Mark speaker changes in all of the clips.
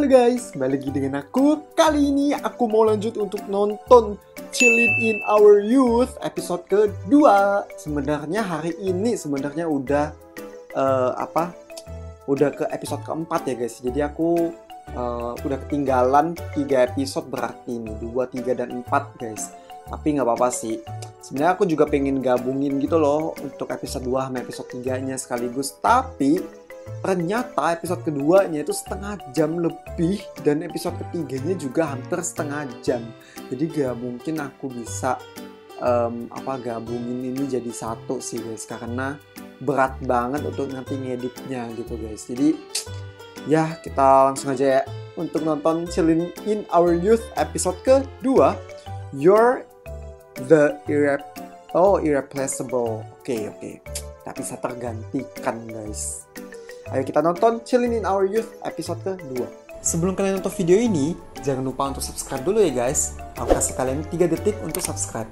Speaker 1: Halo guys, balik lagi dengan aku. Kali ini aku mau lanjut untuk nonton Chillin' in Our Youth episode kedua. Sebenarnya hari ini udah udah ke episode keempat ya guys. Jadi aku udah ketinggalan 3 episode berarti ini 2, 3, dan 4 guys. Tapi nggak apa-apa sih. Sebenarnya aku juga pengen gabungin gitu loh untuk episode 2 sama episode 3-nya sekaligus. Tapi ternyata episode keduanya itu setengah jam lebih dan episode ketiganya juga hampir setengah jam. Jadi gak mungkin aku bisa gabungin ini jadi satu sih guys, karena berat banget untuk nanti ngeditnya gitu guys. Jadi ya kita langsung aja ya untuk nonton Chillin' in Our Youth episode kedua. You're the irreplaceable. Oke. Tak bisa tergantikan guys. Ayo kita nonton Chillin' in Our Youth episode kedua. Sebelum kalian nonton video ini, jangan lupa untuk subscribe dulu ya guys. Aku kasih kalian 3 detik untuk subscribe.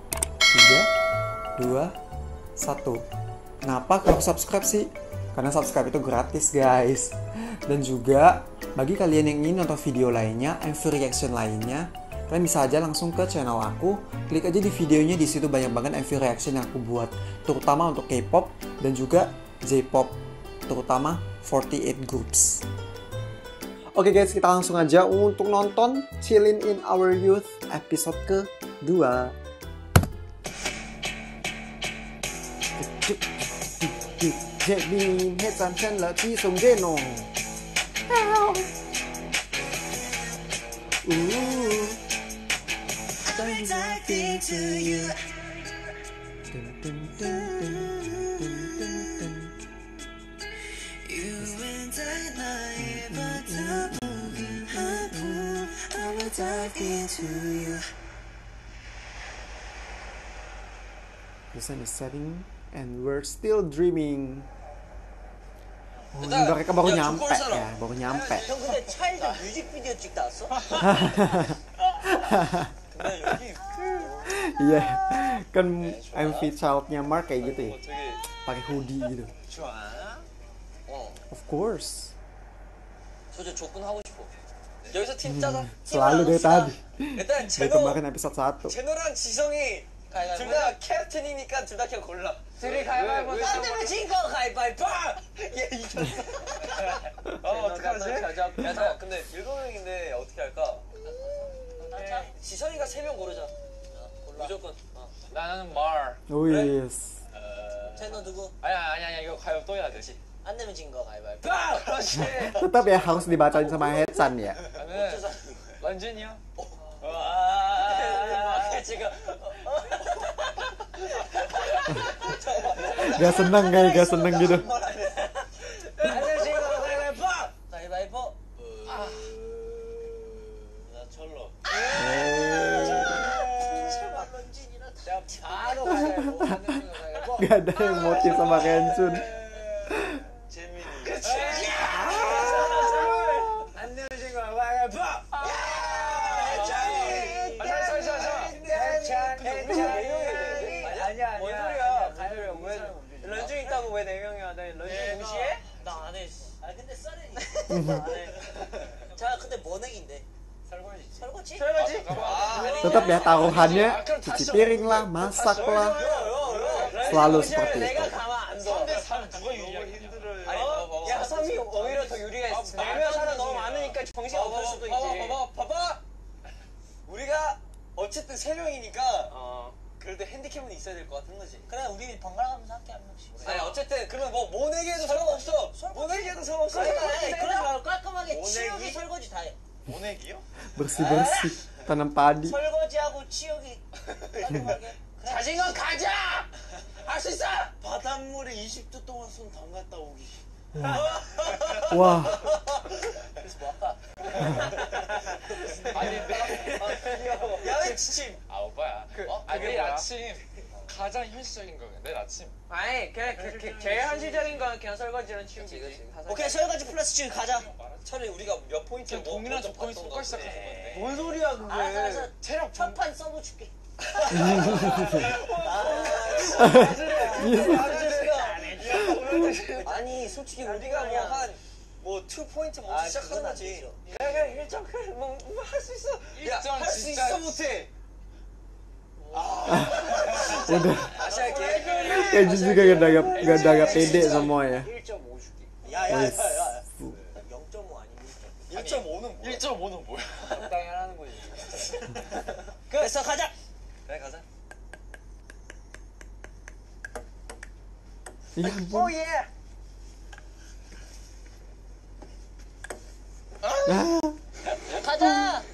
Speaker 1: 3, 2, 1. Kenapa kalau subscribe sih? Karena subscribe itu gratis guys. Dan juga bagi kalian yang ingin nonton video lainnya, MV reaction lainnya, kalian bisa aja langsung ke channel aku. Klik aja di videonya, di situ banyak banget MV reaction yang aku buat, terutama untuk K-pop dan juga J-pop, terutama 48 Groups. Oke guys, kita langsung aja untuk nonton Chillin' in Our Youth episode kedua. The sun is setting and we're still dreaming. Oh, ini mereka baru nyampe ya, baru nyampe.
Speaker 2: 형 근데 차에서 뮤직비디오 찍다 왔어?
Speaker 1: Iya, kan MV Child-nya Mark kayak gitu ya, pakai hoodie gitu. Of course.
Speaker 2: 저 조건하고 싶어. 여기서 팀 짜자.
Speaker 1: Selalu dari tadi.
Speaker 2: 일단
Speaker 1: Dari kemarin episode 1.
Speaker 2: 제노랑 지성이 둘 다 캡틴이니까 둘 다 그냥 골라. 둘이 가위바위보. 안 되면 진거 가위바위보. 얘 이겼어. 어떡하지? 야 잠깐 근데 7명인데 어떻게 할까? 지성이가 3명 고르자. 무조건.
Speaker 3: 나는 말.
Speaker 1: Oh yes.
Speaker 2: 제노 누구?
Speaker 3: 아니야 이거 가요 또 해야 돼.
Speaker 2: 안 되면 진거 가위바위보.
Speaker 3: 그렇지.
Speaker 1: Tetap ya harus dibacain sama Hetsan ya.
Speaker 3: 나는 런쥔이야.
Speaker 2: 지금
Speaker 1: Gak seneng gitu.
Speaker 2: 가위바위보. 나 철로. 제발 런쥔이나 바로 가위바위보.
Speaker 1: Gak ada yang motif sama Kensun.
Speaker 2: 재민이. 그치. 안 되면 진거 가위바위보. 아니야. 뭔 소리야? 가위바위보. 왜 런쥔 있다고 왜 4명이야? 나 런쥔 무시해? 나 안 해. 아 근데 썰이 안 해. 자 근데 뭐 내기인데? 설거지?
Speaker 1: Tetap ya taruhannya cuci piring lah, masak lah. Selalu seperti itu.
Speaker 2: 내가 가만 안 둬. 3대3 누가 유리하겠냐? 야 3이 오히려 더 유리가 있어. 4명 사람 너무 많으니까 정신 없을 수도 있지. 봐봐. 우리가 어쨌든 3명이니까 그래도 핸디캡은 있어야 될 것 같은 거지. 그래 우리 번갈아 가면서 할게 한 명씩. 아니 어쨌든 그러면 뭐 내기해도 상관없어. 뭐 내기해도 상관없어. 그러지 말고 깔끔하게 치우기 설거지 다 해. 모내기요?
Speaker 1: Bersih-bersih, tanam padi.
Speaker 2: 설거지하고 치우기 깔끔하게. 자신감 가자! 할 수 있어! 바닷물에 20도 동안 손 담갔다 오기.
Speaker 1: Wah,
Speaker 2: 그래서 뭐 할까? 야외 지침.
Speaker 3: 아 오빠야. 내일 아침 가장 현실적인 거 내일 아침.
Speaker 2: 아니 그냥 제일 현실적인 건 그냥 설거지랑 치우기지. 오케이 설거지 플러스 치우기 가자. 차라리 우리가 몇 포인트
Speaker 3: 동일한 조건이 속과 시작해서 건데.
Speaker 2: 뭔 소리야 그게. 알았어.
Speaker 3: 체력
Speaker 2: 첫판 써보줄게. 아니 솔직히 우리가 뭐 한 뭐 2포인트 뭐 시작하는 거지.
Speaker 3: 내가 1점 뭐할 수 있어. 1점
Speaker 2: 할 수 있어 못해.
Speaker 1: Udah.
Speaker 2: 다시 할게.
Speaker 1: Kenji juga gak pede semuanya.
Speaker 2: 1.5 줄게. 야야야야. 0.5 아니면 1.5는 뭐야?
Speaker 3: 1.5는 뭐야?
Speaker 2: 적당히 하라는 거지. 됐어 가자. 그래 가자.
Speaker 1: Ya ampun.
Speaker 2: 예.
Speaker 4: 가자.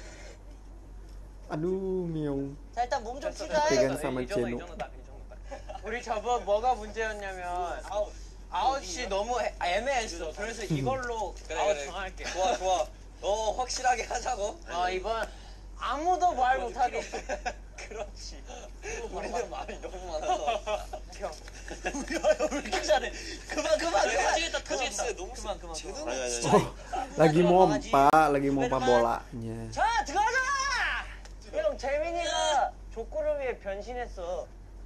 Speaker 1: Aduh, Miong.
Speaker 4: 자 일단 몸 좀 풀자.
Speaker 1: Pegang sama Jeno.
Speaker 2: 우리 저번 뭐가 문제였냐면 아웃이 너무 애매했어. 그래서 이걸로 아웃 정할게. 좋아 좋아. 너 확실하게 하자고.
Speaker 4: 이번 아무도 말 못하게.
Speaker 2: 그렇지. 우리들 말이 너무 많아서.
Speaker 4: 우리가 왜 이렇게 잘해? 그만.
Speaker 2: 터지겠다 터지겠어. 너무
Speaker 4: 그만.
Speaker 1: Lagi mompa bolanya.
Speaker 4: 자 들어가자. 형 재민이가 족구를 위해 변신했어.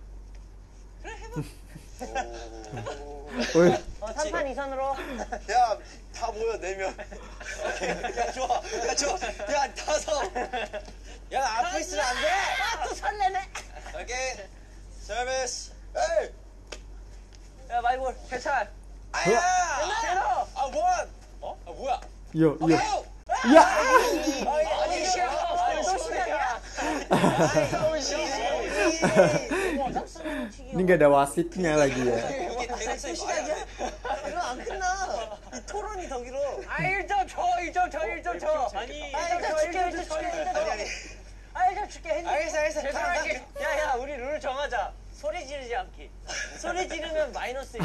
Speaker 1: Woi,
Speaker 4: 3판 이선으로.
Speaker 2: 야, 다 모여 4명. 야, 좋아. 야, 5. 야, 앞에 있으면 안 돼.
Speaker 4: 또 설레네.
Speaker 2: 오케이. 서비스. 에이.
Speaker 4: 야 마이볼 괜찮아.
Speaker 2: 아야.
Speaker 4: 제로.
Speaker 2: 아, 원. 뭐야?
Speaker 1: yo.
Speaker 2: 아우.
Speaker 1: Ya.
Speaker 2: 아니,
Speaker 4: 또 시작이야.
Speaker 1: Ini gak ada wasitnya lagi ya.
Speaker 2: 이게 대학생 시작이야?
Speaker 4: 이거 안 끝나. 이 토론이 더 길어. 1점 줘. 아니 1점 줄게.
Speaker 2: 알겠어.
Speaker 4: 야야 우리 룰 정하자. 소리 지르지 않기. 소리 지르면 마이너스.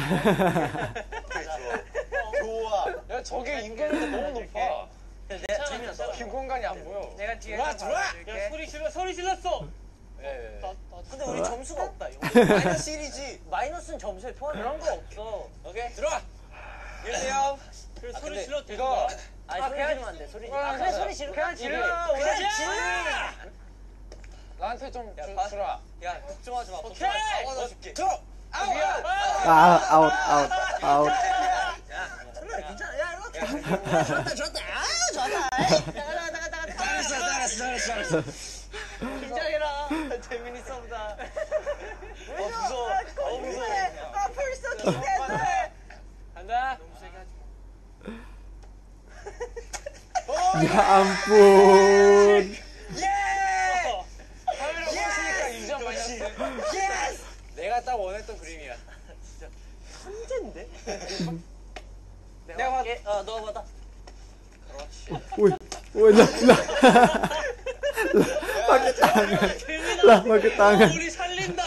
Speaker 2: 좋아.
Speaker 3: 야 저게 인간보다 너무 높아.
Speaker 4: 내가 재미없어.
Speaker 3: 빈 공간이 안 보여.
Speaker 4: 내가 뒤에
Speaker 2: 들어와.
Speaker 4: 야 소리 질렀어.
Speaker 3: 예.
Speaker 4: 근데 우리 점수가 없다.
Speaker 2: 마이너스 1이지.
Speaker 4: 마이너스는 점수에 포함 그런 거 없어.
Speaker 2: 오케이. 들어와. 1대0.
Speaker 4: 그래
Speaker 2: 소리
Speaker 4: 질러
Speaker 2: 이거.
Speaker 4: 아니 소리 지르면 안 돼. 소리 지르. 그래 소리 지르.
Speaker 2: 그냥 질러.
Speaker 4: 그냥
Speaker 2: 그냥
Speaker 4: 질러.
Speaker 3: 나한테 좀
Speaker 2: 봐.
Speaker 3: 주라.
Speaker 2: 야, 걱정하지 마.
Speaker 4: 오케이.
Speaker 2: 다 얻어줄게. 들어. 아우.
Speaker 1: Out.
Speaker 4: 괜찮아. 야 이거 좋다.
Speaker 2: 잘했어.
Speaker 4: 긴장해라. 재민이 써보다.
Speaker 2: 무서워.
Speaker 4: 벌써 기대돼.
Speaker 2: 간다.
Speaker 1: Ya ampun.
Speaker 3: 카메라 보시니까 2점 마이너스.
Speaker 2: 내가 딱 원했던 그림이야.
Speaker 4: 천재인데?
Speaker 2: 내가
Speaker 4: 받게. 너가 받아.
Speaker 1: Woi, lah. Pakai tangan. Lah, pakai tangan.
Speaker 4: 우리 살린다.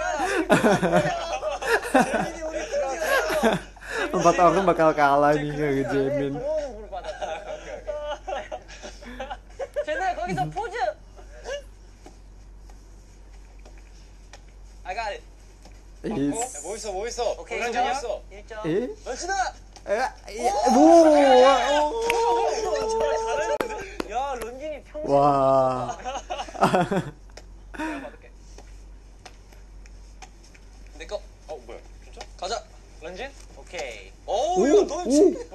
Speaker 1: Empat orang bakal kalah nih nggak Jamin.
Speaker 4: 쟤네 거기서 포즈.
Speaker 2: I got it.
Speaker 1: Is.
Speaker 2: 뭐 있어?
Speaker 4: 오케이.
Speaker 2: 런쥔 있어.
Speaker 4: 1점.
Speaker 1: Eh?
Speaker 2: 런쥔아.
Speaker 4: 야 런쥔이 평생.
Speaker 1: Wah.
Speaker 2: 내 거. 뭐야? 진짜? 가자. 런쥔.
Speaker 4: 오케이.
Speaker 2: 오, 야, 너 진짜.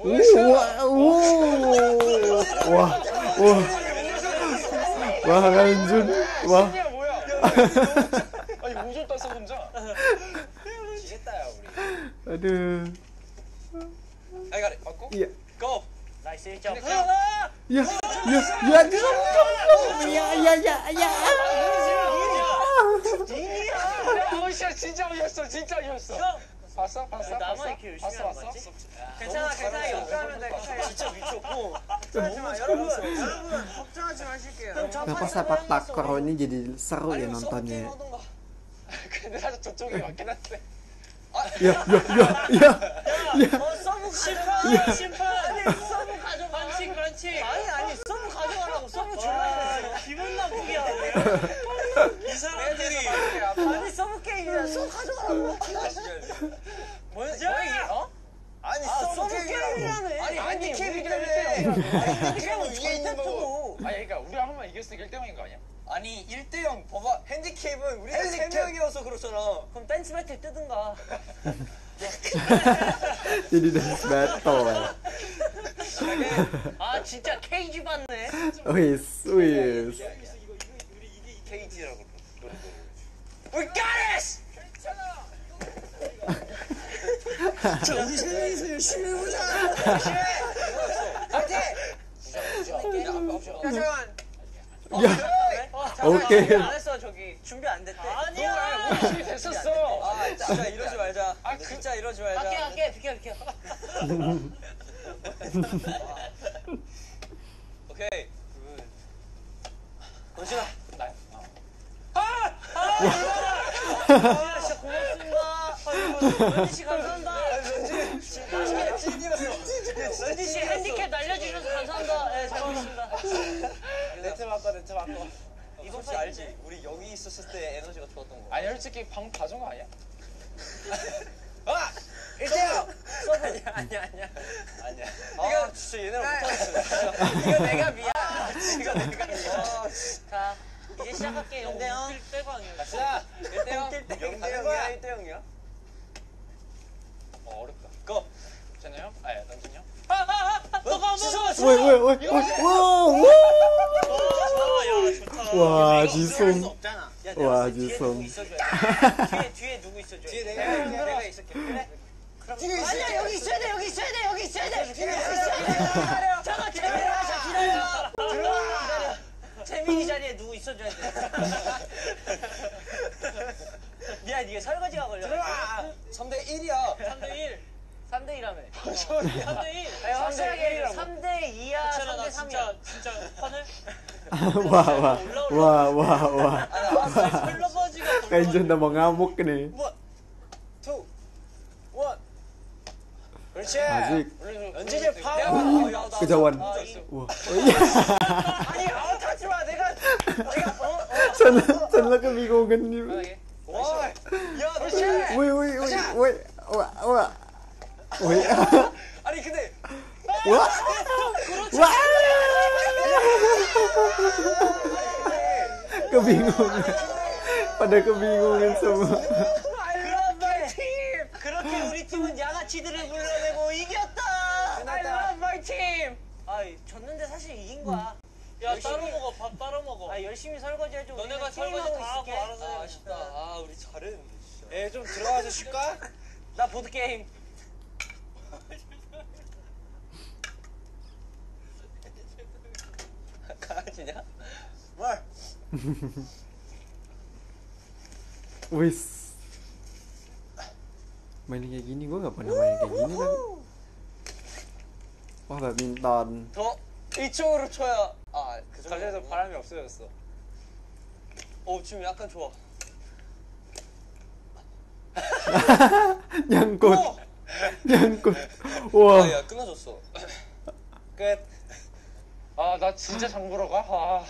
Speaker 1: Wah, Ranjun. Wah.
Speaker 3: 이게 뭐야? 아니 5점 땄어 혼자.
Speaker 2: 지겠다, 야, 우리.
Speaker 1: Aduh.
Speaker 2: I got it. 맞고?
Speaker 1: Iya.
Speaker 2: Go.
Speaker 4: 나이스 1점.
Speaker 1: Ya.
Speaker 3: 야, 진짜 이겼어. 봤어?
Speaker 4: 나만 이렇게 열심히 하는 거 같지? 괜찮아 역사하면 돼.
Speaker 2: 진짜 미쳤고.
Speaker 4: 걱정하지 마 여러분 걱정하지 마실게요.
Speaker 1: Kenapa sepak takraw ini jadi seru ya nontonnya?
Speaker 3: 근데 사실 저쪽이 맞긴 한데.
Speaker 1: Ya.
Speaker 4: 서브 심판 아니 서브 가져 반칙 아니 서브 가져가라고 서브 주려고 기분 나쁘게 하네.
Speaker 2: 이 사람들이.
Speaker 4: 아니 서브 게임이야 서브 가져가라고. 뭐야?
Speaker 2: 아니,
Speaker 4: 서브 게임이라네.
Speaker 2: 아니, 핸디캡이라며. 핸디캡은 위에 있는 거고.
Speaker 3: 아니 그러니까 우리 한 번만 이겼으니까 1대0인 거 아니야?
Speaker 2: 아니, 1대0. 봐봐. 핸디캡은 우리가 3명이어서 그렇잖아.
Speaker 4: 그럼 댄스 배틀 뜨든가.
Speaker 1: Jadi dance battle.
Speaker 4: 아 진짜 케이지 받네.
Speaker 1: Wis, wis.
Speaker 2: 케이지라고 노래. We got it! 자, 우리 세 명이서 열심히 해보자. 열심히 해. 파이팅!
Speaker 1: 오케이.
Speaker 4: 안 했어 저기 준비 안 됐대. 아니야.
Speaker 3: 열심히 됐었어.
Speaker 2: 아, 진짜 이러지 말자. 진짜 이러지 말자.
Speaker 4: 갈게 비켜.
Speaker 2: 오케이. 원신아.
Speaker 3: 나요?
Speaker 4: 진짜 고맙습니다. 런지 씨 감사합니다. 런지 씨 핸디캡 날려주셔서 감사합니다. 네, 잘 먹었습니다.
Speaker 2: 네트 바꿔. 이번 씨 알지? 우리 여기 있었을 때 에너지가 좋았던 거.
Speaker 3: 아니 솔직히 방 봐준 거 아니야?
Speaker 2: 아! 1대0!
Speaker 4: 아니야.
Speaker 2: 이거 진짜 얘네랑 못하겠어.
Speaker 4: 이거 내가 미안. 이거 내가 미안. 자, 이제 시작할게. 0대0. 빼고 아니야.
Speaker 2: 자, 1대0. 0대0이야, 1대0이야?
Speaker 3: 어렵다.
Speaker 2: 고!
Speaker 3: 재나 형? 런쥔이 형?
Speaker 4: 너가
Speaker 2: 지성아,
Speaker 1: 왜, 와,
Speaker 4: 와,
Speaker 1: 지성.
Speaker 4: 없잖아. 야,
Speaker 1: 와,
Speaker 4: 뒤에
Speaker 1: 지성.
Speaker 4: 누구 있어줘야 돼. 뒤에 누구 있어줘야 돼.
Speaker 2: 뒤에 내가 있을게. 그래?
Speaker 4: 아니야, 여기 있어야 돼. 뒤에 있어야 돼. 잠깐, 기다려. 들어와. 재민이 자리에 누구 있어줘야 돼. 미안, 이게 설거지가 걸려.
Speaker 2: 들어와! 3대1이야.
Speaker 4: 3대1. 3대1하며.
Speaker 3: 3대1.
Speaker 4: 확실하게 3대2야, 3대3이야.
Speaker 3: 진짜 판을?
Speaker 1: Wah.
Speaker 4: 설거지가
Speaker 1: Kayak udah mau ngamuk nih.
Speaker 2: 1, 2, 1. 그렇지.
Speaker 1: 아직.
Speaker 2: 런쥔이 파워.
Speaker 1: Kejauhan.
Speaker 2: 아,
Speaker 1: Wah.
Speaker 2: 아니, 아웃하지 마. 내가
Speaker 1: Sen lo kebingungan nih.
Speaker 2: 와, 야, 그렇지.
Speaker 1: Wah.
Speaker 2: 아니, 근데
Speaker 1: Wah. Wah. Kebingungan. Pada kebingungan semua.
Speaker 4: 그렇게 우리 팀은 양아치들을 불러내고 이겼다. I love my team. 아, 졌는데 사실 이긴 거야. 야, 따로 먹어. 밥 따로 먹어. 아, 열심히 설거지 해줘. 너네가 설거지 다 하고 알아서 해.
Speaker 2: 아쉽다. 아, 우리 잘했는데. 에, 좀 들어가서 쉴까?
Speaker 4: 나 보드 게임.
Speaker 2: 강아지냐? 뭘?
Speaker 1: Wis. Main kayak gini gue gak pernah main kayak gini lagi. Wah, badminton.
Speaker 2: 더 이쪽으로 쳐야. 아, 그 정도.
Speaker 3: 갈래서 바람이 없어졌어.
Speaker 2: 지금 약간 좋아.
Speaker 1: Nyangkut. Nyangkut. Wah.
Speaker 2: 야, 끊어졌어. 끝.
Speaker 3: 나 진짜 장 보러 가?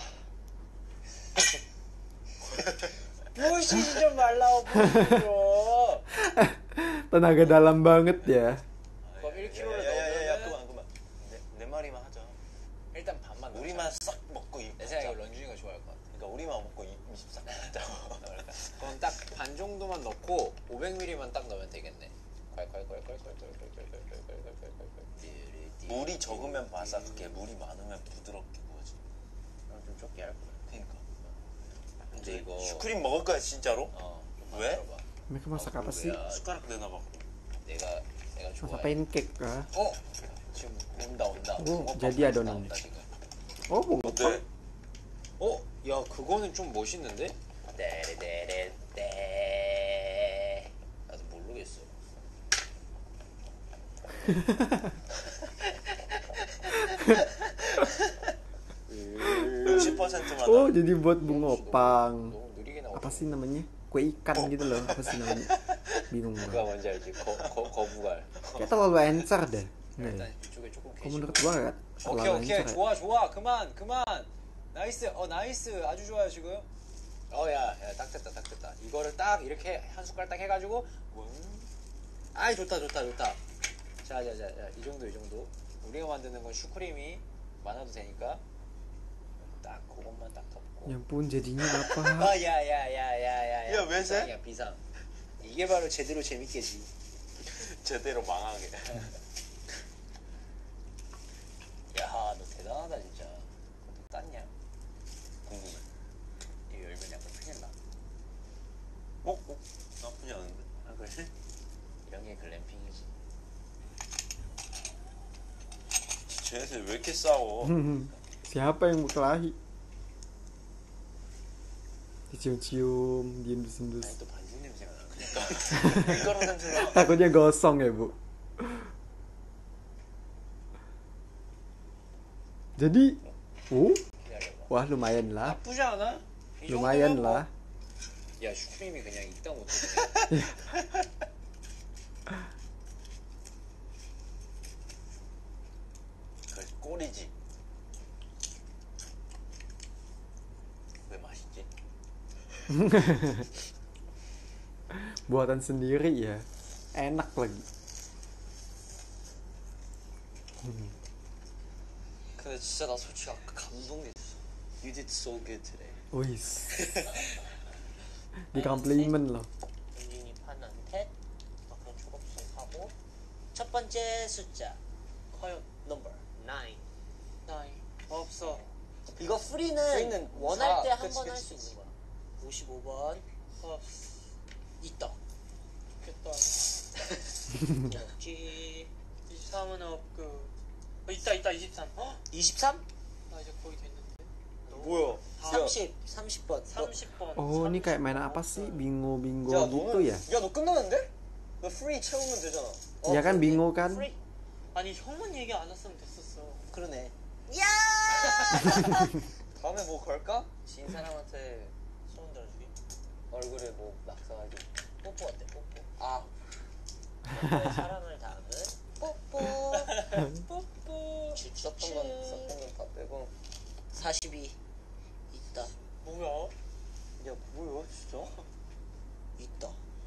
Speaker 2: 부시지 좀 말라고 부시죠.
Speaker 1: Tenaga dalam banget ya.
Speaker 3: 그럼 1kg를
Speaker 2: 야야야야,
Speaker 3: 넣으면
Speaker 2: 그만. 내 말이만 하자.
Speaker 3: 일단 반만
Speaker 2: 우리만 싹 먹고
Speaker 3: 내 생각에 런쥔이가 좋아할 것 같아.
Speaker 2: 그러니까 우리만 먹고 임시 싹 먹자고.
Speaker 3: 그럼 딱 반 정도만 넣고 500ml만 딱 넣으면 되겠네.
Speaker 2: 물이 적으면 바삭해, 물이 많으면 부드럽게 구워지.
Speaker 3: 좀 적게 할 거야.
Speaker 2: 그러니까.
Speaker 3: 근데 이거
Speaker 2: 슈크림 먹을 거야 진짜로? 왜?
Speaker 1: Mereka masak apa sih?
Speaker 2: 숟가락 내놔봐.
Speaker 3: 내가
Speaker 1: Masak
Speaker 3: 좋아해.
Speaker 1: pancake kah?
Speaker 3: 지금 온다.
Speaker 1: jadi adonan.
Speaker 3: 나온다, 지금.
Speaker 1: Oh,
Speaker 2: 어때?
Speaker 3: 야 그거는 좀 멋있는데? 나도 모르겠어.
Speaker 2: 60%만.
Speaker 1: Oh, jadi buat bunga opang.
Speaker 3: 너무 느리게 나오고.
Speaker 1: Apa sih namanya? Kue ikan gitu loh. Apa sih namanya? Bingung
Speaker 3: 그거
Speaker 1: gue.
Speaker 3: 뭔지 알지? 거부갈.
Speaker 1: Kayak terlalu encer deh.
Speaker 3: 일단
Speaker 1: Nih.
Speaker 3: 이쪽에 조금
Speaker 1: Kalau
Speaker 3: 계시고.
Speaker 1: menurut gua kan terlalu
Speaker 5: 오케이
Speaker 1: encer. Ya.
Speaker 5: 좋아 그만 나이스 나이스 아주 좋아요 지금
Speaker 3: 야, 딱 됐다. 이거를 딱 이렇게 한 숟갈 딱 해가지고, 아이 좋다. 자, 이 정도. 우리가 만드는 건 슈크림이 많아도 되니까 딱 그것만 딱 덮고.
Speaker 1: Ya ampun, jadinya apa?
Speaker 3: 야,
Speaker 2: 야, 왜 세?
Speaker 3: 비상. 이게 바로 제대로 재밌게지.
Speaker 2: 제대로 망하게.
Speaker 3: 글램핑이지.
Speaker 2: 쟤네들 왜 이렇게 싸워?
Speaker 1: Siapa yang berkelahi? Dicium-cium, diendus-endus.
Speaker 3: 아니 또 반죽 냄새가 나. 그러니까 밀가루 냄새가.
Speaker 1: Takutnya gosong ya, Bu. Jadi,
Speaker 3: 기다려봐.
Speaker 1: wah lumayan lah.
Speaker 3: 나쁘지 않아? 이
Speaker 1: Lumayan
Speaker 3: 정도면 뭐.
Speaker 1: lah.
Speaker 3: 야 슈크림이 그냥 익다 못해. 그 꼴이지. 왜 맛있지?
Speaker 1: Buatan sendiri ya. Enak lagi.
Speaker 2: 근데 진짜 나 솔직히 아까 감동했어. You did so good today.
Speaker 1: Wis. Di komplimen loh.
Speaker 4: 엔진이 판한테 그냥 초록색하고 첫 번째 숫자 과연 넘버 9.
Speaker 2: 없어.
Speaker 4: 이거 프리는
Speaker 2: 프리는
Speaker 4: 원할
Speaker 2: 사.
Speaker 4: 때 한
Speaker 2: 그치,
Speaker 4: 번 할
Speaker 2: 그치,
Speaker 4: 수
Speaker 2: 그치.
Speaker 4: 있는 거야. 55번 있다.
Speaker 6: 좋겠다.
Speaker 4: 없지.
Speaker 6: 23은 없고. 있다 23.
Speaker 4: 23?
Speaker 6: 나 이제 거의 됐는데.
Speaker 2: 뭐야?
Speaker 4: 30번.
Speaker 6: 30번.
Speaker 1: Oh, ini kayak main apa sih? Bingo-bingo
Speaker 2: 야,
Speaker 1: gitu ya?
Speaker 2: 너 끝났는데? 너 프리 채우면 되잖아.
Speaker 1: Ya kan bingo kan?
Speaker 4: 프리.
Speaker 6: 아니 형만 얘기 안 했으면 됐었어.
Speaker 4: 그러네.
Speaker 2: 다음에 뭐 걸까?
Speaker 3: 진 사람한테
Speaker 4: 손 들어주기.
Speaker 3: 얼굴에 뭐 낙서하기.
Speaker 4: 뽀뽀 어때? 뽀뽀.
Speaker 3: 아
Speaker 4: 뽀뽀의 사랑을 담은 뽀뽀.
Speaker 6: 뽀뽀.
Speaker 2: 썼던 건 다 빼고.
Speaker 4: 42 있다.
Speaker 6: 뭐야?
Speaker 2: 야, 뭐야, 진짜?
Speaker 4: 있다.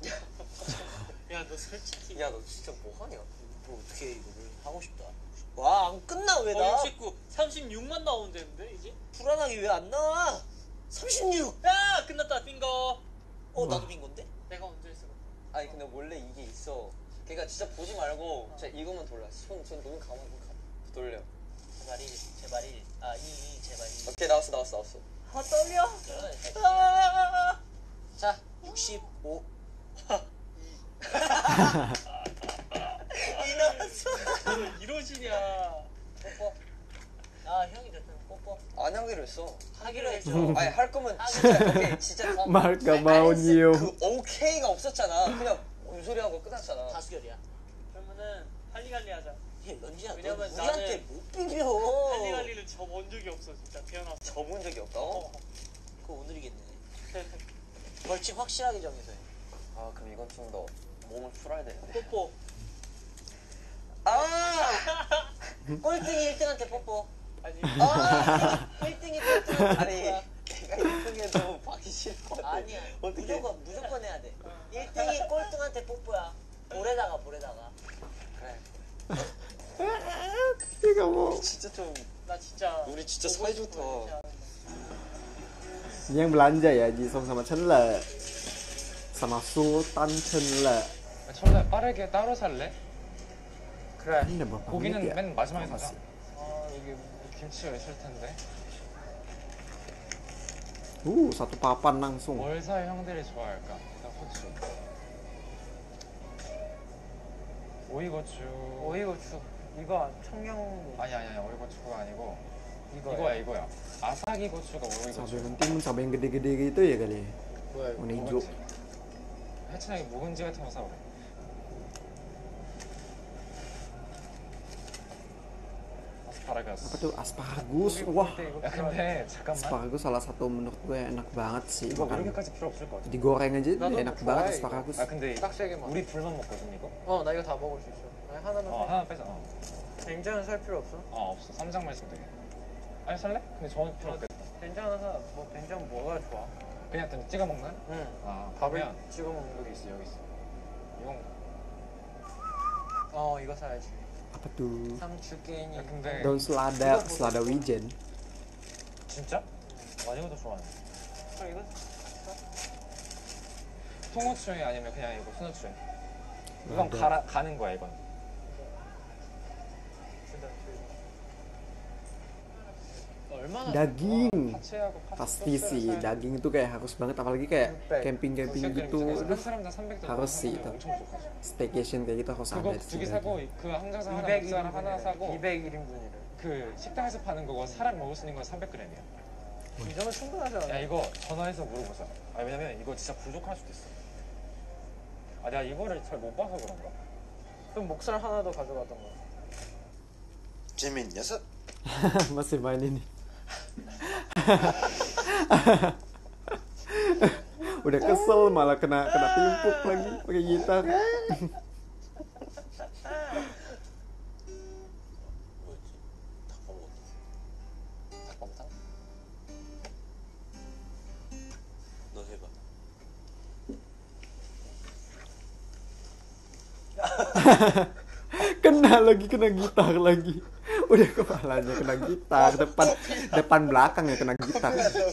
Speaker 6: 야 너 솔직히.
Speaker 2: 야, 너 진짜 뭐 하냐?
Speaker 4: 뭐 어떻게 이거를 하고 싶다. 와, 안 끝나 왜 나?
Speaker 6: 69, 36만 나온다는데 이제?
Speaker 4: 불안하게 왜 안 나와? 36.
Speaker 6: 야 끝났다 빙고.
Speaker 4: 나도 빈 건데?
Speaker 6: 내가 언제 했어?
Speaker 2: 아니, 근데 원래 이게 있어. 그러니까 진짜 보지 말고, 진짜 이것만 돌려. 눈 감아. 돌려.
Speaker 4: 제발 1. 아, 2. 제발 2.
Speaker 2: 오케이, 나왔어.
Speaker 6: 아 떨려.
Speaker 4: 아. 자, 65. 이 나왔어.
Speaker 6: 이러지냐?
Speaker 4: 뽀뽀. 아, 형이 됐으면 뽀뽀.
Speaker 2: 안 하기로 했어.
Speaker 4: 하기로 했죠.
Speaker 2: 아니, 할 거면 진짜, 오케이, 진짜 다.
Speaker 1: Marca mau nyium.
Speaker 2: 그 오케이가 없었잖아. 그냥 소리하고 끝났잖아.
Speaker 4: 다수결이야.
Speaker 6: 그러면은 할리갈리 하자.
Speaker 4: 런쥔아, 너
Speaker 6: 왜냐면
Speaker 4: 우리한테
Speaker 6: 나는
Speaker 4: 못 비벼.
Speaker 6: 할리갈리를 접은 적이 없어 진짜 태어나서.
Speaker 2: 접은 적이 없다고?
Speaker 4: 그거 오늘이겠네. 벌칙 확실하게 정해서 해.
Speaker 2: 아, 그럼 이건 좀 더 몸을 풀어야 되는데.
Speaker 6: 뽀뽀.
Speaker 2: 아!
Speaker 4: 꼴등이 1등한테 뽀뽀.
Speaker 6: 아니.
Speaker 4: 1등이 꼴등한테
Speaker 2: 아니,
Speaker 4: 뽀뽀야.
Speaker 2: 내가 1등해도 받기 싫을 것 같아.
Speaker 4: 아니야.
Speaker 2: 어떻게?
Speaker 4: 무조건 해야 돼. 1등이 꼴등한테 뽀뽀야. 볼에다가.
Speaker 2: 그래.
Speaker 1: Iya kamu.
Speaker 2: 진짜 좀.
Speaker 6: 나 진짜.
Speaker 2: 우리 진짜
Speaker 6: 보고
Speaker 2: 사이좋다.
Speaker 6: 싶어, 진짜.
Speaker 1: Ini yang belanja ya, Jisung sama Chen Le. Sama Sultan Chen Le.
Speaker 7: 철래 빠르게 따로 살래?
Speaker 5: 그래.
Speaker 1: Ini berapa
Speaker 7: 고기는
Speaker 1: menit ya?
Speaker 7: 맨 마지막에 사자.
Speaker 1: Masih.
Speaker 7: 아 여기 김치가 있을 텐데.
Speaker 1: Satu papan langsung.
Speaker 7: 뭘 사야 형들이 좋아할까? 일단 후추. 오이고추.
Speaker 5: 오이고추. 이거 청양.
Speaker 7: 아니야 오이고추가 아니고 이거야. 아사기 고추가
Speaker 1: Cabai
Speaker 7: 오이고추.
Speaker 1: penting cabai yang gede-gede gitu ya kali ya?
Speaker 7: 뭐야 이거?
Speaker 1: Warna hijau.
Speaker 7: 묵은지. 해찬이 묵은지 같은 거 사오래. 아스파라거스.
Speaker 1: Apa tuh? Asparagus. Wah,
Speaker 7: 야 근데 잠깐만.
Speaker 1: asparagus salah satu menurut gue enak banget sih.
Speaker 7: 이거
Speaker 1: Makan
Speaker 7: 그렇게까지 필요 없을 것 같아.
Speaker 1: digoreng aja
Speaker 5: 나도
Speaker 1: enak
Speaker 5: 좋아해,
Speaker 1: banget
Speaker 5: 이거.
Speaker 1: asparagus.
Speaker 7: 아 근데
Speaker 5: 딱 세 개만.
Speaker 7: 우리 불만 먹거든 이거.
Speaker 5: 나 이거 다 먹을 수 있어. 아니, 하나만.
Speaker 7: 하나 빼자.
Speaker 5: 된장은 살 필요 없어?
Speaker 7: 없어. 3장만 있으면 돼. 아니 살래? 근데 저는 필요 없겠다.
Speaker 5: 된장 하나 사. 뭐 된장 뭐가 좋아?
Speaker 7: 그냥 좀 찍어 먹는?
Speaker 5: 응.
Speaker 7: 아
Speaker 5: 밥을
Speaker 7: 그러면
Speaker 5: 찍어 먹는
Speaker 7: 여기 있어. 이건
Speaker 5: 거. 이거 사야지.
Speaker 1: Apa tuh?
Speaker 5: 상추깨니.
Speaker 7: 야, 근데
Speaker 1: Daun selada, selada wijen.
Speaker 7: 진짜? 와 이것도 좋아하네.
Speaker 5: 그럼 이거
Speaker 7: 통후추에 아니면 그냥 이거 순후추에.
Speaker 1: 맞아.
Speaker 7: 이건 가는 거야 이건.
Speaker 5: 주다.
Speaker 7: 얼마나
Speaker 1: Daging.
Speaker 7: 파채하고 파채
Speaker 1: Pasti
Speaker 7: 소스를
Speaker 1: sih,
Speaker 7: 써야 돼.
Speaker 1: daging itu kayak harus banget, apalagi kayak camping-camping
Speaker 7: 도시락들
Speaker 1: gitu.
Speaker 7: 입장에서 한
Speaker 1: Aduh,
Speaker 7: 사람당 300
Speaker 1: harus sih itu.
Speaker 7: 엄청 부족하죠.
Speaker 1: Staycation kayak gitu harus ada
Speaker 7: 그거
Speaker 1: di
Speaker 7: 두 개
Speaker 1: sini.
Speaker 7: 사고 그 항정살 하나
Speaker 4: 200
Speaker 7: 목살 하나 사고
Speaker 4: 201인분이래.
Speaker 7: 그 식당에서 파는 거고 사람 먹을 수 있는 건 300g이야.
Speaker 4: 이 정도 충분하지 않아?
Speaker 7: 야 이거 전화해서 물어보자. 아 왜냐면 이거 진짜 부족할 수도 있어. 아 내가 이거를 잘 못 봐서 그런가?
Speaker 4: 그럼 목살 하나 더 가져가던 거.
Speaker 2: 재민 녀석.
Speaker 1: Masih main ini. Udah kesel malah kena timpuk lagi pakai gitar.
Speaker 3: 뭐였지? 닭볶음탕? 너 해봐.
Speaker 1: Kena gitar lagi. Udah kepalanya kena gitar, depan belakang ya kena gitar.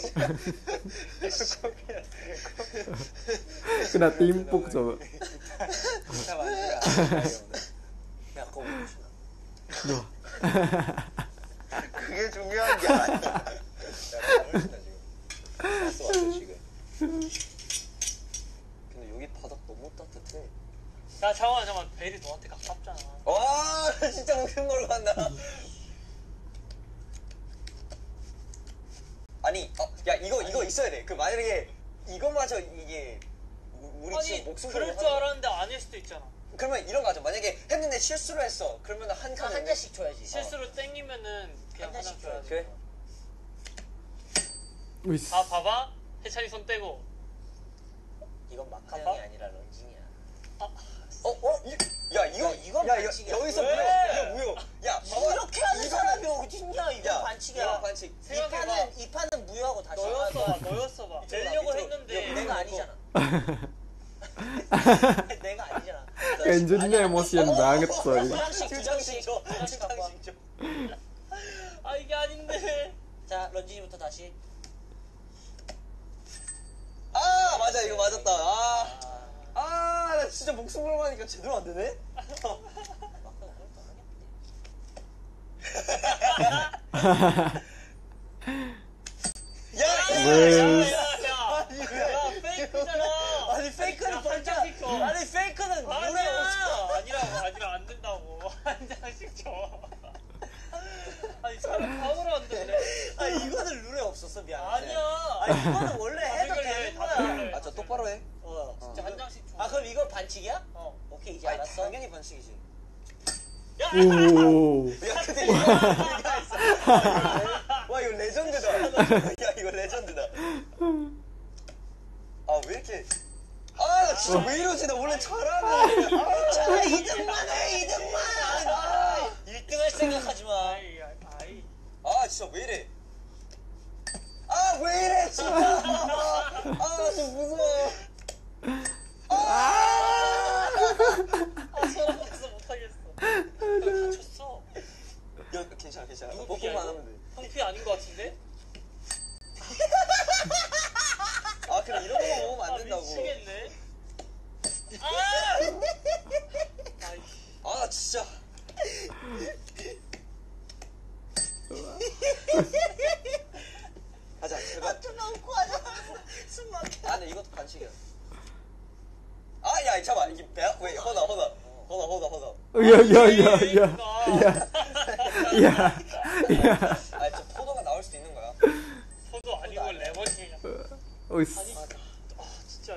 Speaker 1: Kena timpuk coba.
Speaker 3: 기타 만지가 야 그거 못 주나?
Speaker 1: Duh.
Speaker 2: 그게 중요한 게 아니야.
Speaker 3: 야 가만있다 지금. 왔어 지금. 근데 여기 바닥 너무 따뜻해.
Speaker 6: 야 잠깐만 벨이 너한테 가깝잖아.
Speaker 2: 와 진짜 목숨 걸고 간다. 아니 야 이거 있어야 돼. 그 만약에 이거마저 이게 우리
Speaker 6: 아니
Speaker 2: 지금 목숨
Speaker 6: 그럴
Speaker 2: 걸고
Speaker 6: 줄
Speaker 2: 하는 거.
Speaker 6: 알았는데 아닐 수도 있잖아.
Speaker 2: 그러면 이런 거 하자. 만약에 했는데 실수로 했어. 그러면 한 칸을
Speaker 4: 한 잔씩 줘야지.
Speaker 6: 실수로 땡기면은 그냥
Speaker 4: 한 잔씩
Speaker 6: 하나 줘야지.
Speaker 2: 그래?
Speaker 1: Wis.
Speaker 6: 아 봐봐. 해찬이 손 떼고.
Speaker 4: 이건
Speaker 6: 가봐?
Speaker 4: 마카형이 아니라 런쥔이야.
Speaker 2: 야 이건
Speaker 4: 반칙이야.
Speaker 2: 여기서
Speaker 6: 왜?
Speaker 2: 무효 무효. 야 봐봐.
Speaker 4: 이렇게 하는 사람이 어딨냐? 이건
Speaker 2: 야,
Speaker 4: 반칙이야.
Speaker 2: 이건 반칙.
Speaker 6: 생각해봐.
Speaker 4: 이 판은 무효하고 다시
Speaker 6: 너였어 봐. 내려고
Speaker 2: 밑으로.
Speaker 6: 했는데.
Speaker 4: 내가 아니잖아. 내가 아니잖아.
Speaker 1: Kenjunnya emosian banget soalnya.
Speaker 2: 두 장씩 줘. 두 장씩 줘.
Speaker 6: 아 이게 아닌데.
Speaker 4: 자, 런쥔이부터 다시.
Speaker 2: 아 맞아 이거 맞았다. 나 진짜 목숨 걸고 하니까 제대로 안 되네.
Speaker 6: 야 페이크잖아.
Speaker 2: 아니 페이크는
Speaker 6: 한
Speaker 2: 진짜.
Speaker 6: 장씩 줘.
Speaker 2: 아니 페이크는
Speaker 6: 아니라고 안 된다고. 한 장씩 줘. 아니 사람 감으로 안 된대.
Speaker 4: 이거는 룰에 없었어, 미안.
Speaker 6: 아니야.
Speaker 4: 이거는 원래 해도 되는 거야.
Speaker 2: 저 똑바로 해.
Speaker 6: 진짜 한 장씩 줘.
Speaker 4: 그럼 이거 반칙이야?
Speaker 6: 어.
Speaker 4: 오케이, 이제
Speaker 2: 아니,
Speaker 4: 알았어.
Speaker 2: 당연히 반칙이지.
Speaker 1: 오.
Speaker 2: 야 근데 이거 있어. 와 이거 레전드다. 야 이거 레전드다. 아 왜 이렇게? 나 진짜 왜 이러지? 나 원래 잘하는데.
Speaker 4: 자, 2등만 해, 2등만! 1등 할 생각하지 마.
Speaker 6: 아이.
Speaker 2: 진짜 왜 이래? 왜 이래 진짜. 나 좀 무서워.
Speaker 6: 소름 돋아서 못하겠어. 다쳤어.
Speaker 2: 야 괜찮아.
Speaker 6: 누구
Speaker 2: 뽀뽀만
Speaker 6: 피야,
Speaker 2: 하면 돼.
Speaker 6: 형피 아닌 것 같은데?
Speaker 2: 그래 이런 거 먹으면 안 된다고.
Speaker 6: 미치겠네.
Speaker 2: 나 진짜. 가자 제발.
Speaker 4: 좀만 웃고 하자. 숨 막혀.
Speaker 2: 근데 이것도 반칙이야. 야 잠깐만 이게 배야? 왜 허나.
Speaker 1: Ya.
Speaker 2: 저 포도가 나올 수도 있는 거야.
Speaker 6: 포도 아니고 레몬이야.
Speaker 1: Wis.
Speaker 6: 진짜.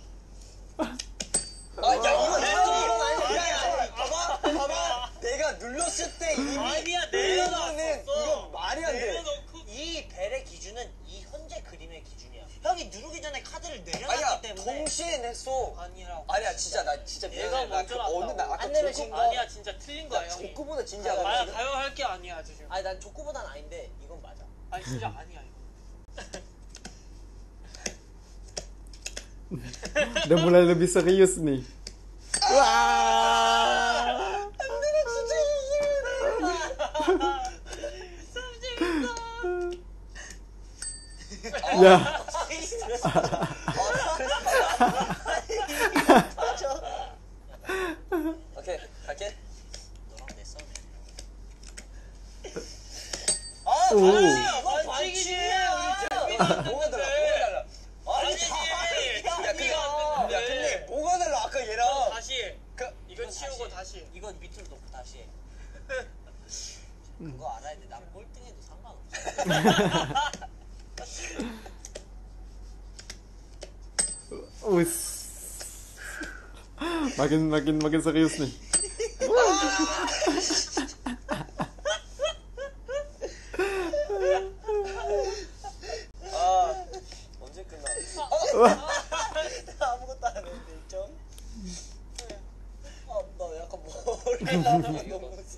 Speaker 2: 이건 아니야. 봐봐. 내가 눌렀을 때 이미
Speaker 6: 아니야,
Speaker 2: 이거는
Speaker 6: 내려놨었어.
Speaker 2: 이거 말이 안 돼.
Speaker 6: 내려놓고.
Speaker 4: 이 벨의 기준은 이 현재 그림의 기준이야. 형이 누르기 전에 카드를 내려놨기
Speaker 2: 아니야
Speaker 4: 때문에.
Speaker 2: 동시에 냈어.
Speaker 4: 아니라고.
Speaker 2: 아니야 진짜 나 진짜
Speaker 6: 얘가
Speaker 2: 미안해.
Speaker 6: 먼저 났다고.
Speaker 2: 나 아까
Speaker 4: 안 내려진 거.
Speaker 6: 아니야, 진짜 틀린 거야, 형이.
Speaker 2: 족구보다 진지하다.
Speaker 6: 아야, 가요할 게 아니야, 지금.
Speaker 4: 아니, 난 족구보단 아닌데, 이건 맞아.
Speaker 6: 아니, 진짜 아니야, 이거.
Speaker 1: Udah mulai lebih serius nih. Wah. Ya.
Speaker 2: 오케이 갈게.
Speaker 4: 너랑 내 싸움이야.
Speaker 1: 오.
Speaker 4: 이거
Speaker 2: 뭐가 달라?
Speaker 6: 아니지.
Speaker 2: 근데 뭐가 달라? 아까 얘랑
Speaker 6: 다시. 이거 치우고 다시.
Speaker 4: 이건 밑으로 놓고 다시 해. 그거 알아야 돼. 난 꼴등해도 상관없어.
Speaker 1: Us. Makin serius nih.
Speaker 2: 언제 끝나? 아무것도 안 했는데 1점? 나 약간 머리 이거 뭐지?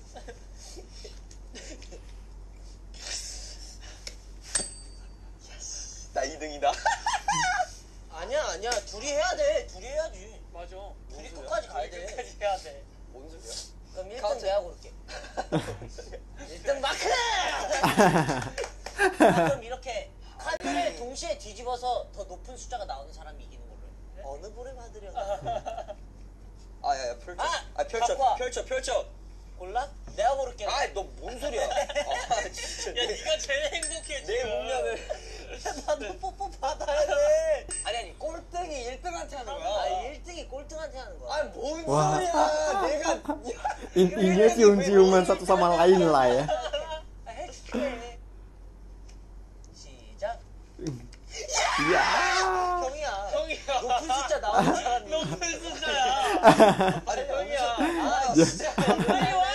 Speaker 2: 나 2등이다. 아니야. 둘이 해야 돼. 둘이 해야지.
Speaker 6: 맞아.
Speaker 2: 둘이 끝까지 가야 돼.
Speaker 6: 끝까지 해야 돼.
Speaker 2: 뭔 소리야?
Speaker 4: 그럼 1등 내가 고를게.
Speaker 2: 1등 마크!
Speaker 4: 그럼 이렇게 카드를 동시에 뒤집어서 더 높은 숫자가 나오는 사람이 이기는 걸로 해. 어느 볼에 받으려고?
Speaker 2: 야야 펼쳐.
Speaker 4: 갖고 와.
Speaker 2: 펼쳐.
Speaker 4: 골라? 내가 고를게.
Speaker 2: 너 뭔 소리야? 진짜.
Speaker 6: 야, 네가 제일 행복해
Speaker 2: 내
Speaker 6: 지금.
Speaker 2: 운명을.
Speaker 4: 나도 뽀뽀 받아야 돼.
Speaker 2: 아니 꼴등이 1등한테 하는 거야.
Speaker 4: 1등이 꼴등한테 하는 거야.
Speaker 2: 뭔
Speaker 1: Wah.
Speaker 2: 소리야? 내가
Speaker 1: Intinya cium-ciuman satu sama lain lah ya.
Speaker 4: 해줄게. 시작.
Speaker 1: Ya.
Speaker 4: 형이야.
Speaker 6: 형이야.
Speaker 4: 높은 숫자 나오는 사람이.
Speaker 6: 높은 숫자야.
Speaker 2: 아니
Speaker 6: 형이야.
Speaker 2: 진짜
Speaker 6: 빨리 와.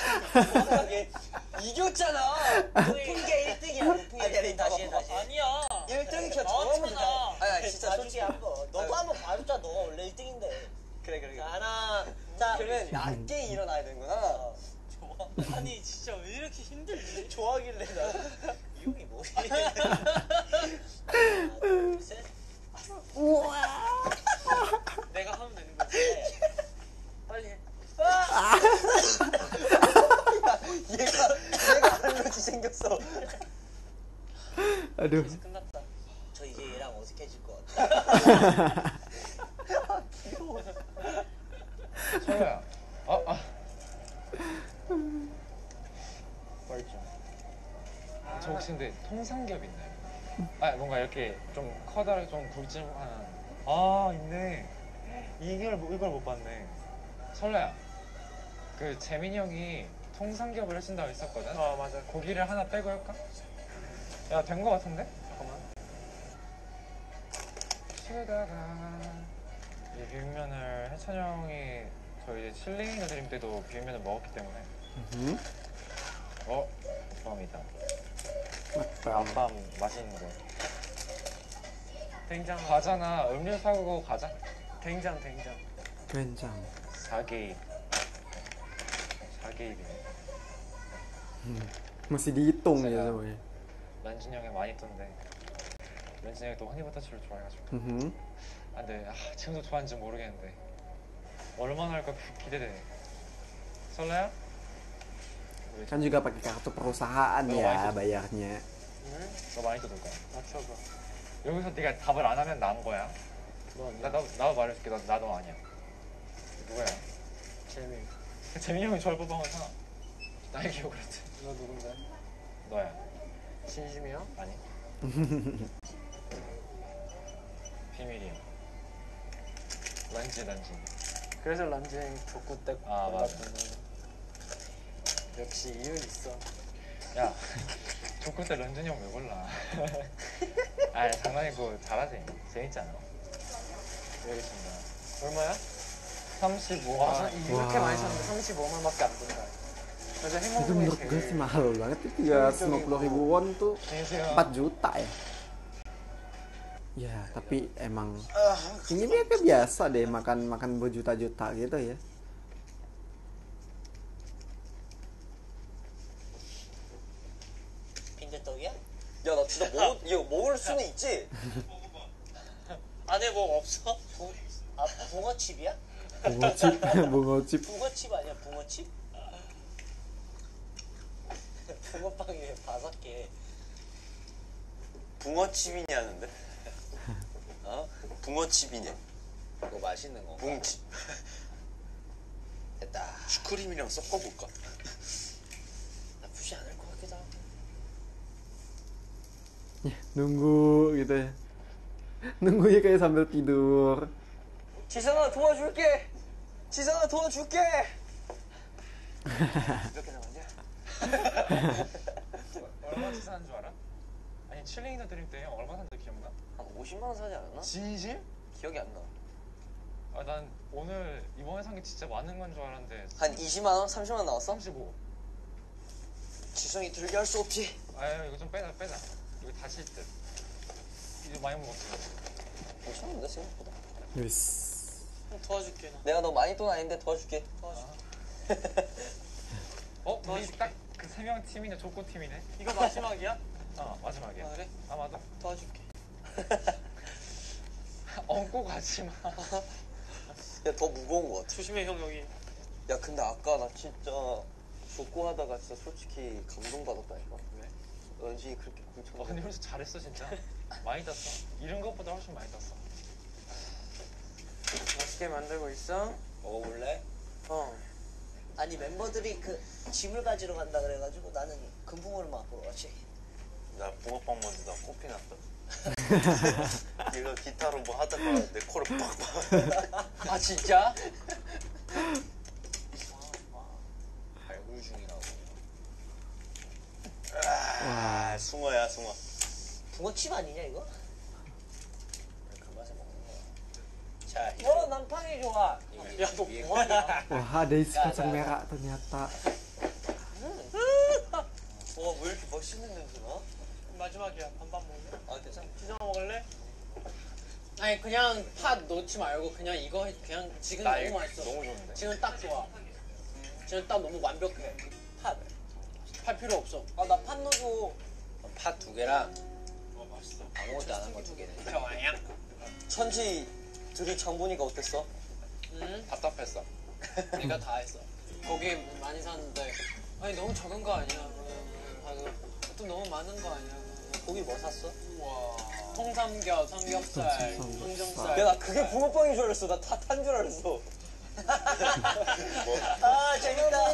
Speaker 2: 이겼잖아.
Speaker 4: 높은 게 1등이야. 높은 게 1등. 다시 해.
Speaker 6: 아니야.
Speaker 2: 1등이 그냥
Speaker 6: 나왔잖아.
Speaker 2: 정하면 돼. 진짜
Speaker 4: 나중에
Speaker 2: 솔직히
Speaker 4: 한번. 너도 한번 봐줬잖아. 너가 원래 1등인데.
Speaker 2: 그래.
Speaker 4: 자, 하나. 자,
Speaker 2: 그러면 낮게 일어나야 되는구나.
Speaker 6: 좋아. 아니 진짜 왜 이렇게 힘들지?
Speaker 4: 좋아하길래 나. 이 형이 뭐지? 하나, 둘, 셋.
Speaker 6: 내가 하면 되는 거지. 빨리 해.
Speaker 2: 얘가 알러지 생겼어.
Speaker 1: Aduh.
Speaker 6: 끝났다.
Speaker 4: 저 이제 얘랑 어색해질 것 같아.
Speaker 7: 설레야. 뻘쭘. 저 혹시 근데 통삼겹 있나요? 뭔가 이렇게 좀 커다랗게 좀 굵직한. 있네. 이걸 못 봤네. 설레야. 그 재민이 형이 통삼겹을 해준다고 했었거든.
Speaker 6: 맞아.
Speaker 7: 고기를 하나 빼고 할까? 야, 된 거 같은데? 잠깐만. 치다가 이 비빔면을 해찬 형이 저희 실링 드림 때도 비빔면을 먹었기 때문에. 오빠입니다. 밤 맛있는 거.
Speaker 6: 된장.
Speaker 7: 과자나 음료 사고 가자.
Speaker 6: 된장.
Speaker 1: Kencang.
Speaker 7: 4개입. 4개입이네.
Speaker 1: Masih dihitung ya
Speaker 7: Saya-
Speaker 1: semuanya.
Speaker 7: 런쥔 형이 많이 떴는데 런쥔 형이 또 허니버터칩을 좋아해가지고. 근데 지금도 좋아하는지 모르겠는데 얼마나 할까 기대돼. 설레야?
Speaker 1: Kan juga pakai kartu perusahaan ya bayarnya.
Speaker 7: 너 많이 뜯을 거야.
Speaker 6: 맞춰봐.
Speaker 7: 여기서 네가 답을 안 하면 난 거야. 나도 말해줄게. 나도 아니야. 누구야?
Speaker 6: 재민.
Speaker 7: 재민이 형이 저를 뽑아서 나의 기억을 했지.
Speaker 6: 너 누군데?
Speaker 7: 너야.
Speaker 6: 진심이야?
Speaker 7: 아니. 비밀이야. 런쥔.
Speaker 6: 그래서 런쥔 족구 때
Speaker 7: 맞아.
Speaker 6: 골랐구나. 역시 이유 있어.
Speaker 7: 야, 족구 때 런쥔이 형 왜 골라? 장난이고 잘하지. 재밌잖아. 여기있습니다.
Speaker 6: 얼마야?
Speaker 7: 35만.
Speaker 6: 이렇게 많이 샀는데 35만밖에 안 든다. 그래서
Speaker 1: Itu
Speaker 6: 행복이
Speaker 1: menurut gue sih mahal banget itu ya 50.000 won tuh 4 juta ya. Ya tapi emang ini mereka biasa deh makan berjuta-juta gitu ya.
Speaker 4: 빈대떡이야?
Speaker 2: 야, 나 진짜 이거 먹을 수는 있지?
Speaker 6: 안에 뭐 없어?
Speaker 4: 붕어칩이야?
Speaker 1: Bungocip, bungocip.
Speaker 4: 붕어칩 아니야? 붕어칩? 붕어빵 위에 5개.
Speaker 2: 붕어칩이냐는데? 붕어칩이냐?
Speaker 3: 이거 맛있는 거.
Speaker 2: 붕칩.
Speaker 3: 됐다.
Speaker 2: 슈크림이랑 섞어볼까?
Speaker 4: 나쁘지 않을 것 같기도 하고.
Speaker 1: Ya, nunggu gitu ya. Nunggunya kayak sambil tidur.
Speaker 2: 지성아 도와줄게. 지성아 도와줄게. 이렇게 나왔냐?
Speaker 7: 얼마 치사한 줄 알아? 아니 칠링이나 드림 때 얼마 산지 기억나?
Speaker 2: 한 50만 원 사지 않았나?
Speaker 7: 진심?
Speaker 2: 기억이 안 나.
Speaker 7: 아 난 오늘 이번에 산 게 진짜 많은 건 줄 알았는데
Speaker 2: 한 20만 원, 30만 원 나왔어?
Speaker 7: 35.
Speaker 2: 지성이 들게 할 수 없지.
Speaker 7: 아유 이거 좀 빼자. 이거 다실 듯. 이거 많이 먹었어.
Speaker 2: 괜찮은데 생각보다.
Speaker 1: Wis.
Speaker 6: 도와줄게 나.
Speaker 2: 내가 너 많이 돈 아닌데 도와줄게.
Speaker 7: 우리 딱 그 3명 팀이네. 조코 팀이네.
Speaker 6: 이거 마지막이야?
Speaker 7: 마지막이야.
Speaker 6: 아, 그래?
Speaker 7: 아마도.
Speaker 6: 도와줄게.
Speaker 7: 얹고 가지 마.
Speaker 2: 야, 더 무거운 거 같아.
Speaker 6: 조심해 형 여기.
Speaker 2: 야, 근데 아까 나 진짜 족구 하다가 진짜 솔직히 감동받았다니까.
Speaker 7: 왜?
Speaker 2: 런쥔이 그렇게 굴쳐.
Speaker 7: 근데 훨씬 잘했어 진짜. 많이 땄어. 이런 것보다 훨씬 많이 땄어.
Speaker 4: 맛있게 만들고 있어?
Speaker 2: 먹어볼래?
Speaker 4: 아니 멤버들이 그 짐을 가지러 간다 그래가지고 나는 금붕어를만 보러 갔지.
Speaker 2: 나 붕어빵 만들다 코피 났다. 얘가 기타로 뭐 하다가 내 코를 빡빡.
Speaker 3: 아 진짜? 발굴 중이라고.
Speaker 2: 아, 숭어야 숭어.
Speaker 4: 붕어칩 아니냐 이거?
Speaker 3: 그 맛에 먹는 거야. 자,
Speaker 4: 난 팡이 좋아.
Speaker 6: 야너 뭐하냐?
Speaker 1: Wah, ada isi kacang merah ternyata.
Speaker 2: 와, 왜 이렇게 맛있는 냄새 나?
Speaker 6: 마지막이야. 반반 먹을래?
Speaker 2: 아, 괜찮아.
Speaker 6: 지성아 먹을래?
Speaker 3: 아니 그냥 팥 넣지 말고 그냥 이거 그냥 지금
Speaker 7: 나
Speaker 3: 너무
Speaker 7: 이거
Speaker 3: 맛있어.
Speaker 7: 너무 좋은데.
Speaker 3: 지금 딱 좋아. 지금 딱 너무 완벽해. 팥 필요 없어.
Speaker 4: 나 판 넣어줘.
Speaker 3: 팥 2개랑 아무것도 안 한 거 2개네. 좋아요.
Speaker 2: 천지 둘이 장 보니까 어땠어?
Speaker 3: 응?
Speaker 7: 답답했어.
Speaker 3: 우리가 다 했어. 고기 많이 샀는데 아니 너무 적은 거 아니야? 하고 또 너무 많은 거 아니야?
Speaker 2: 고기 뭐 샀어?
Speaker 3: 우와. 통삼겹, 삼겹살, 항정살.
Speaker 2: 야, 나 그게 붕어빵인 줄 알았어. 나 다 탄 줄 알았어.
Speaker 4: 아 재밌다.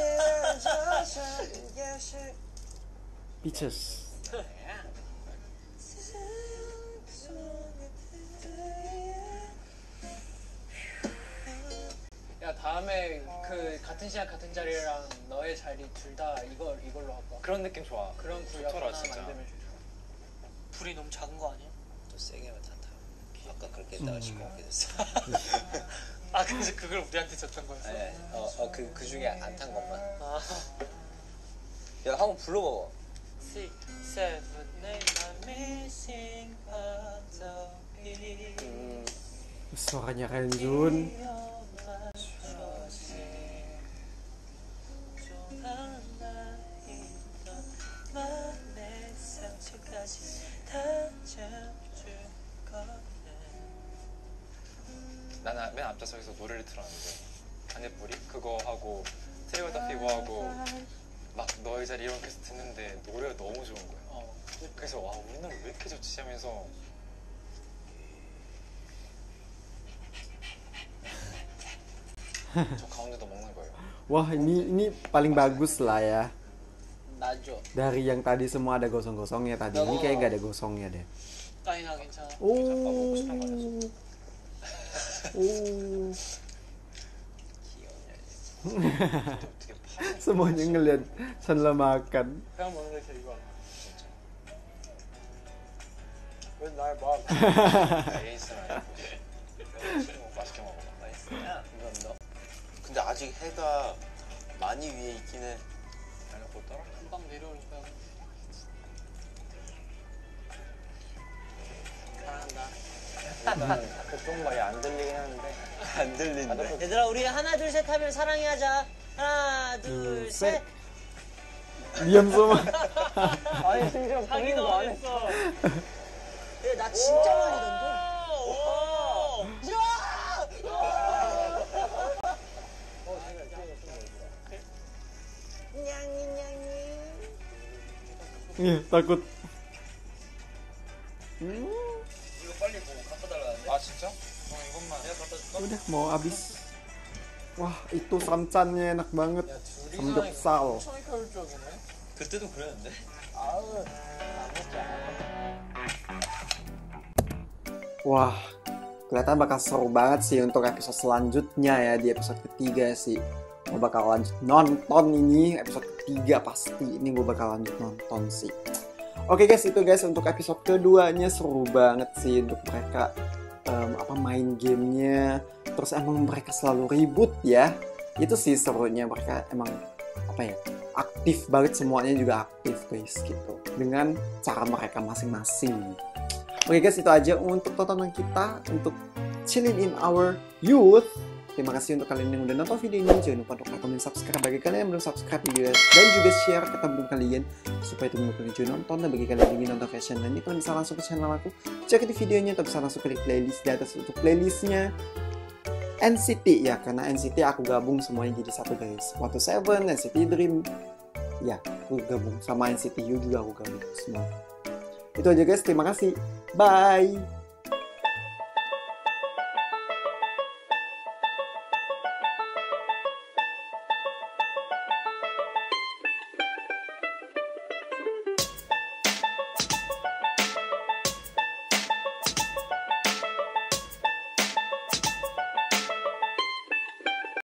Speaker 1: Peaches.
Speaker 3: 야 다음에 그 같은 시간 같은 자리랑 너의 자리 둘 다 이걸로 할까?
Speaker 7: 그런 느낌 좋아.
Speaker 3: 그런 구역
Speaker 7: 좋더라,
Speaker 3: 하나
Speaker 7: 진짜.
Speaker 3: 만들면 좋겠다.
Speaker 6: 불이 너무 작은 거 아니야?
Speaker 2: 또 세게 하면 탄다. 아까 그렇게 했다가 시끄럽게 됐어.
Speaker 6: 아 그래서 그걸 우리한테 줬던 거였어?
Speaker 2: 네, 그 중에 안 탄 것만. 야, 한번 불러봐봐.
Speaker 6: 6, 7, 8, I'm missing part of me.
Speaker 1: Suaranya Renjun.
Speaker 7: 나는 맨 앞좌석에서 노래를 틀었는데 안내뿌리 그거 하고 테이블 피고 하고 막 너의 자리 이런 계속 듣는데 노래가 너무 좋은 거야. 그래서 와 우리 노래 왜 이렇게 좋지 하면서 저 가운데도 먹는 거예요.
Speaker 1: Wah, ini paling bagus lah ya.
Speaker 3: 나죠.
Speaker 1: Dari yang tadi semua ada gosong-gosongnya tadi. Ini kayak gak ada gosongnya deh.
Speaker 6: 아니나 괜찮아.
Speaker 1: Oh.
Speaker 7: 싶은 거였어.
Speaker 1: Oh.
Speaker 7: 어떻게 파?
Speaker 1: Semuanya ngeliat Chandler makan.
Speaker 6: 그냥 먹는 게 제일 좋아.
Speaker 2: 왜날 봐?
Speaker 7: 에이스나 맛있게 먹어.
Speaker 2: 감사합니다. 근데 아직 해가 많이 위에 있긴 해.
Speaker 7: 아니 곧 떨어.
Speaker 6: 금방 내려올 거야.
Speaker 3: 그쪽 말이 안 들리긴 하는데.
Speaker 2: 안 들린다.
Speaker 4: 얘들아 우리 하나 둘 셋 하면 사랑해 하자. 하나 둘 셋.
Speaker 1: Diam semua.
Speaker 3: 아니 심지어
Speaker 6: 자기도 안 했어.
Speaker 4: 나 진짜 많이 던져.
Speaker 1: Ih, takut.
Speaker 2: 이거 빨리 뭐 갖다 달라는데?
Speaker 7: 아 진짜? 이것만.
Speaker 2: 내가 갖다 줄까?
Speaker 1: Udah mau habis. Wah, itu samcannya enak banget. Samgyeopsal.
Speaker 3: 효율적이네.
Speaker 2: 그때도 그랬는데.
Speaker 3: 아우 안 먹지 않아.
Speaker 1: Wah, kelihatan bakal seru banget sih untuk episode selanjutnya ya, di episode ketiga sih. Gue bakal lanjut nonton ini, episode ketiga pasti ini gue bakal lanjut nonton sih. Oke guys, itu guys untuk episode keduanya, seru banget sih untuk mereka main gamenya. Terus emang mereka selalu ribut ya, itu sih serunya, mereka emang aktif banget, semuanya juga aktif guys gitu, dengan cara mereka masing-masing. Oke guys, itu aja untuk tontonan kita untuk Chilling in Our Youth. Terima kasih untuk kalian yang udah nonton video ini. Jangan lupa untuk like, comment, subscribe bagi kalian yang belum subscribe juga, dan juga share ke teman kalian supaya teman-teman juga nonton. Dan bagi kalian yang ingin nonton fashion lain, kalian bisa langsung ke channel aku, cek di videonya, atau bisa langsung klik playlist di atas untuk playlistnya NCT ya, karena NCT aku gabung semuanya jadi satu guys. Waktu Seven, NCT Dream, ya aku gabung sama NCT U juga, aku gabung semua. Itu aja guys, terima kasih, bye.